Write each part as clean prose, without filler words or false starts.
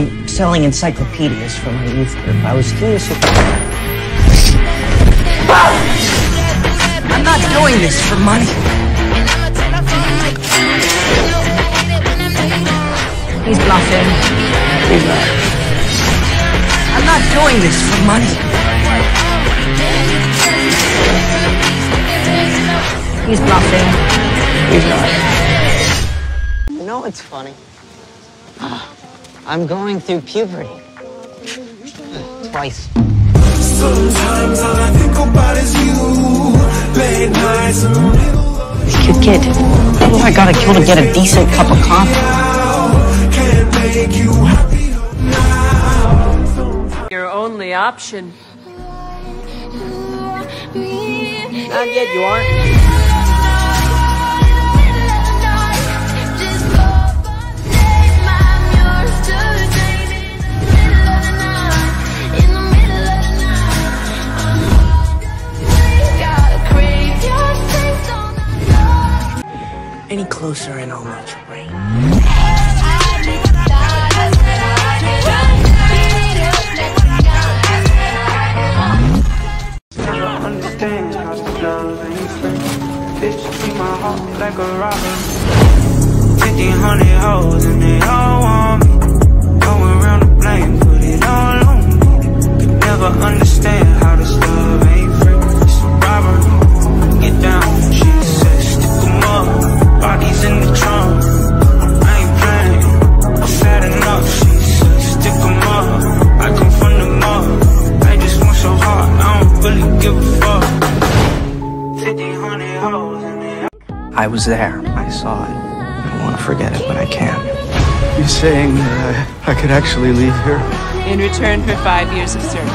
I'm selling encyclopedias for my youth group. I was curious if... I'm not doing this for money. He's bluffing. He's not. I'm not doing this for money. He's bluffing. He's not. You know what's funny? I'm going through puberty. Twice. Sometimes all I think about is you. Late nights in the middle of Kid. What do I gotta kill to get a decent cup of coffee? can't make you happy now. Your only option. Not yet, you aren't. Any closer and I'll melt your brain. Understand how this love ain't free. Bitch, keep my heart like a robber. 1,500 hoes and they all want me. Going around the blame, put it all on me. Could never understand how this love ain't free. It's a robbery. Get down, she said, stick 'em up. Bodies in the trunk. I ain't playing. I've had enough. She said, stick 'em up. I come from the mud. I just want so hard. I don't really give a fuck. 1,500 hoes in there. I was there. I saw it. I want to forget it, but I can't. You're saying that I could actually leave here? In return for 5 years of service.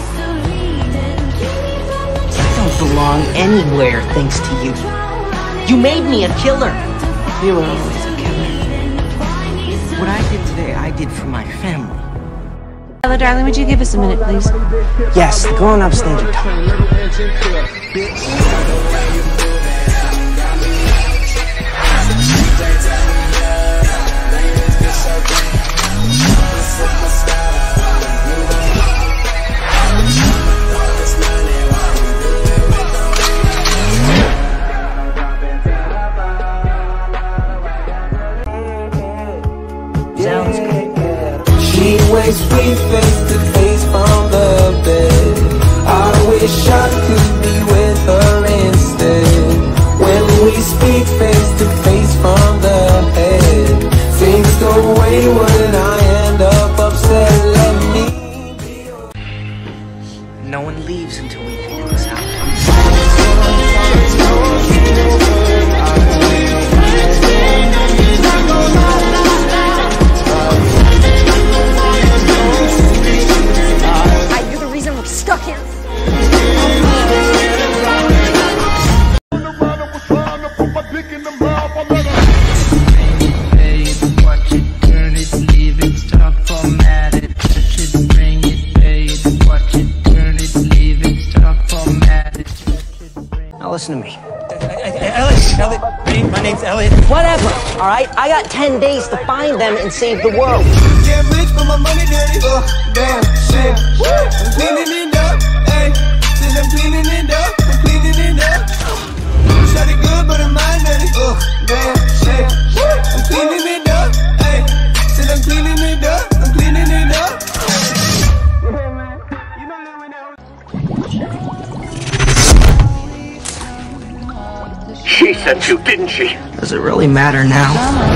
I don't belong anywhere thanks to you. You made me a killer. You were always a killer. What I did today, I did for my family. Hello, darling, would you give us a minute, please? Yes, the grown-ups need to talk. Sounds good. She waits sweet face to face from the bed. I wish I could be with her instead. When we speak face to face from the head, things go wayward, I end up upset. Let me be your... No one leaves until we figure this out. You're the reason we're stuck here. Now listen to me. Elliot, my name's Elliot. Whatever, all right? I got 10 days to find them and save the world. Get rich for my money, daddy. Damn, shit. I'm cleaning it up, ayy. Since I'm cleaning it up, I'm cleaning it up. Shot it good, but I'm mine, daddy. Damn, shit. I'm cleaning it up, ayy. Since I'm cleaning it up, I'm cleaning it up. Yeah, man. You know that when She sent you, didn't she? Does it really matter now?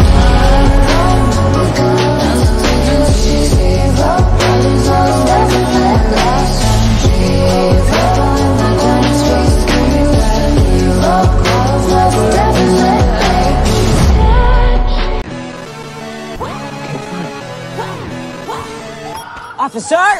Officer!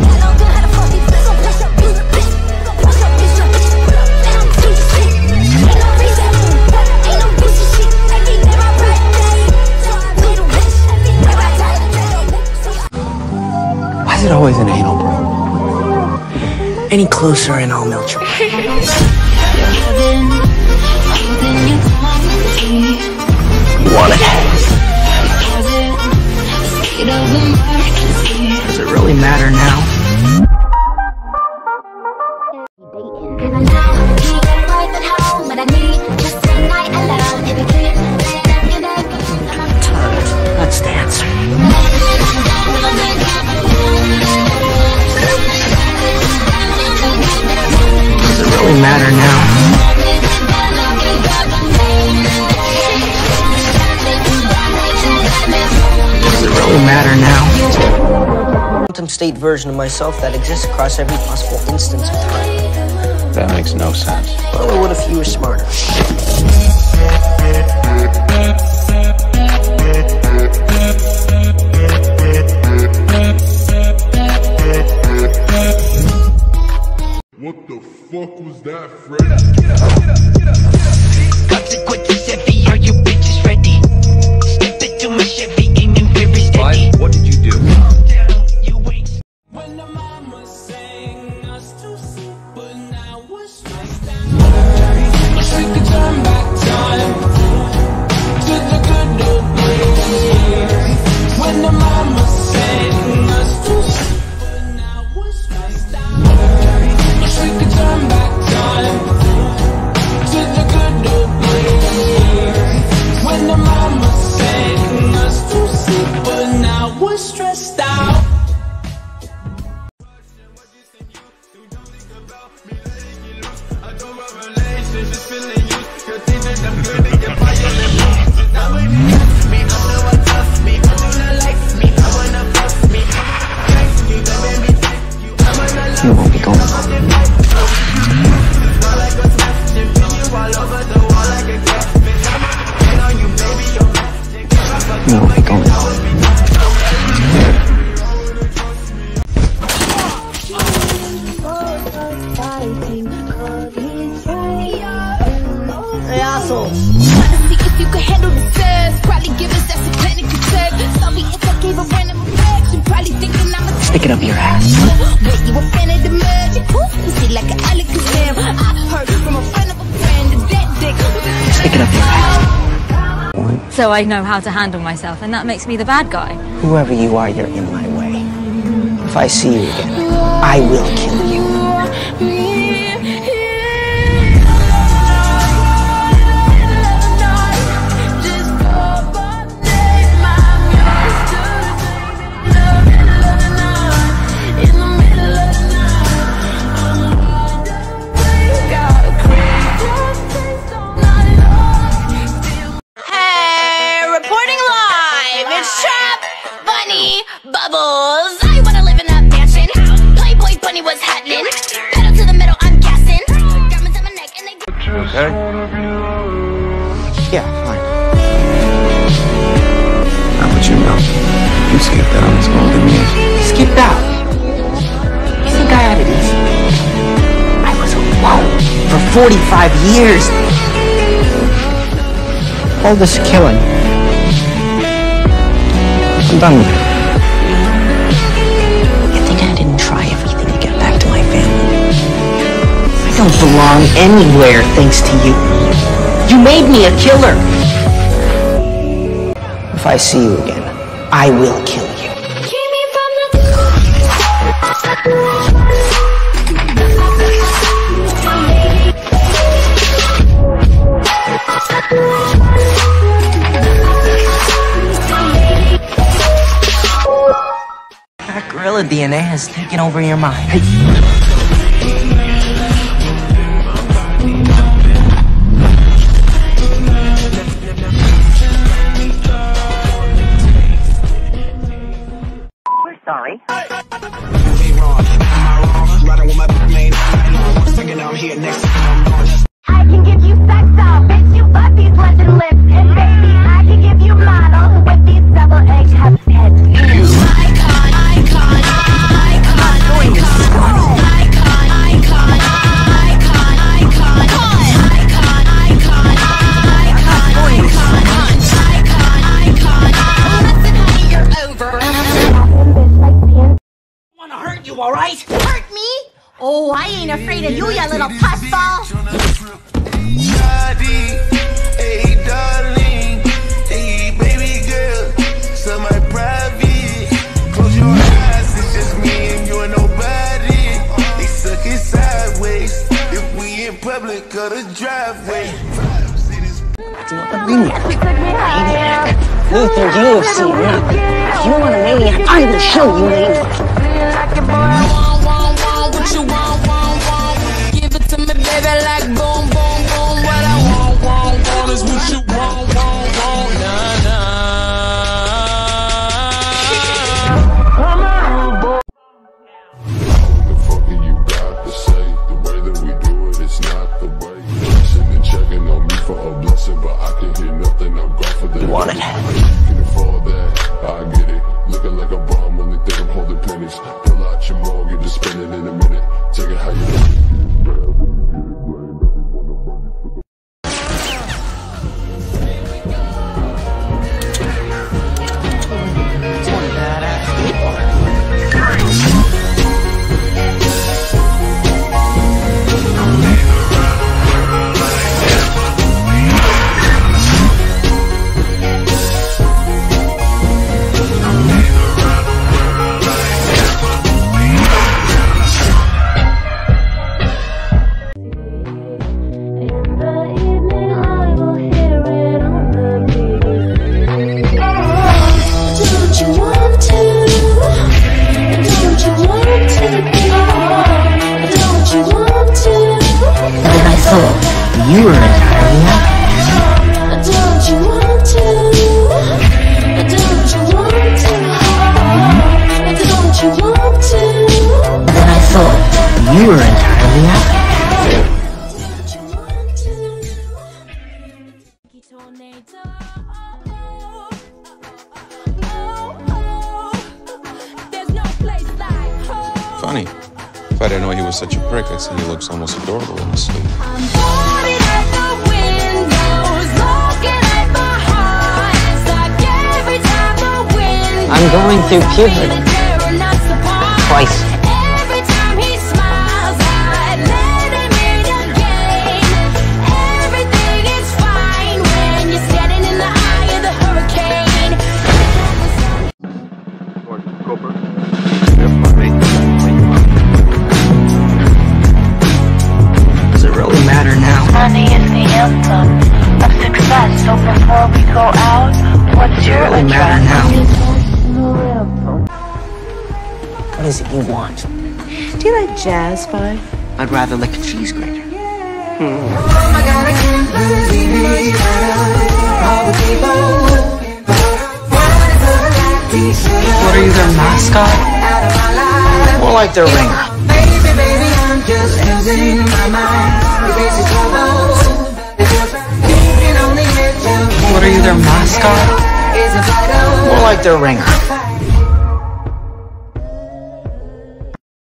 Why is it always an anal problem? Any closer and I'll melt your brain. You want it? Does it really matter now? Let's dance. Does it really matter now? Does it really matter now? Quantum state version of myself that exists across every possible instance of time. That makes no sense. Well, what if you were smarter? What the fuck was that, Fred? Consequences heavy, are you bitches ready? Step into my Chevy, aiming very steady. What did you do? When the mama sang us to sleep, but now we're stressed out. Wish we could turn back time to the good old days. When the mama sang us to sleep, but now we're stressed out. Wish we could turn back time to the good old days. When the mama sang us to sleep, but now we're stressed out. You won't be going. You won't be going. Hey, asshole. Trying to see if you could handle the stress. Probably give us that panic attack. Sorry if I gave a random reaction. Probably thinking I'm a Stick it up your ass. Wait, you a fan of the magic? Pussy like an Alakazam. I heard from a friend of a friend that dick. Stick it up your ass. So I know how to handle myself, and that makes me the bad guy. Whoever you are, you're in my way. If I see you again, I will kill you. Bubbles, I wanna live in a mansion. Playboy bunny was happening. Pedal to the metal, I'm gassing. Diamonds on my neck and they Okay. Yeah, fine. How would you know? You skipped out on this golden years. Skipped out. You think I had it easy? I was alone for 45 years. All this killing. I'm done with it. You think I didn't try everything to get back to my family? I don't belong anywhere thanks to you. You made me a killer. If I see you again, I will kill you. keep me from That gorilla DNA has taken over your mind. Hey. We're sorry. I can give you sex doll, bitch, you love these legend lips. And baby, I can give you model with these double egg heads. Icon, icon, icon, Doing this is fun. icon, icon, icon, icon, icon, icon, Doing this is fun. icon. Listen, honey, you're over. Wanna hurt you, alright? Hurt me? Oh, I ain't afraid of you, you little pussball. Hey darling, hey baby girl, so my private. look of the driveway. Maniac. You think you have seen me? If you want a maniac, I will show you maniac. What you want, give it to me, baby, like boom, boom, boom. What I want is what you want, nah, nah. What the fuck you got to say? The way that we do it, it's not the way. Sitting checking on me for a blessing, but I can hear nothing. I'm gone for the. You want it? Can afford that, I get it. Looking like a bomb, only think I'm holding pennies. Pull out your mortgage, just spend it in a minute. Take it how you want. You were entirely happy. Don't you want to? Don't you want to? Don't you want to? Then I thought you were entirely happy. Don't you want to? There's no place like home. Funny. If I didn't know he was such a prick, I'd say he looks almost adorable in his sleep. I'm going through puberty. Twice. Every time he smiles, I let him in again. Everything is fine when you're standing in the eye of the hurricane. Does it really matter now? Money is the anthem of success. So before we go out, what's your Does it really matter now? What is it you want? Do you like jazz, Five? I'd rather lick a cheese grater. What are you, their mascot? More like their ringer. What are you, their mascot? More like their ringer.